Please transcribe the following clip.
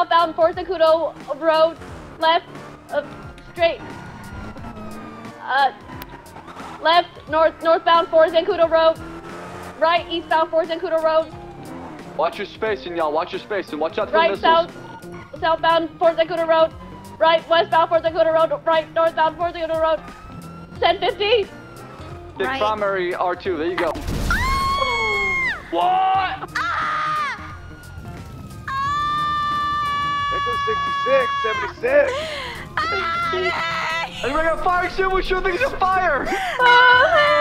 southbound Fort Zacuto Road, left, straight, left, northbound Fort Zancudo Road, right, eastbound Fort Zancudo Road. Watch your spacing, y'all. Watch your spacing. Watch out for Right, missiles. southbound Fort Zancudo Road, right, westbound Fort Zancudo Road, right, northbound Fort Zancudo Road. 1050. Big Right. primary R2. There you go. What? There goes 66, 76. Anybody got a fire extinguisher? I think it's a fire. Oh,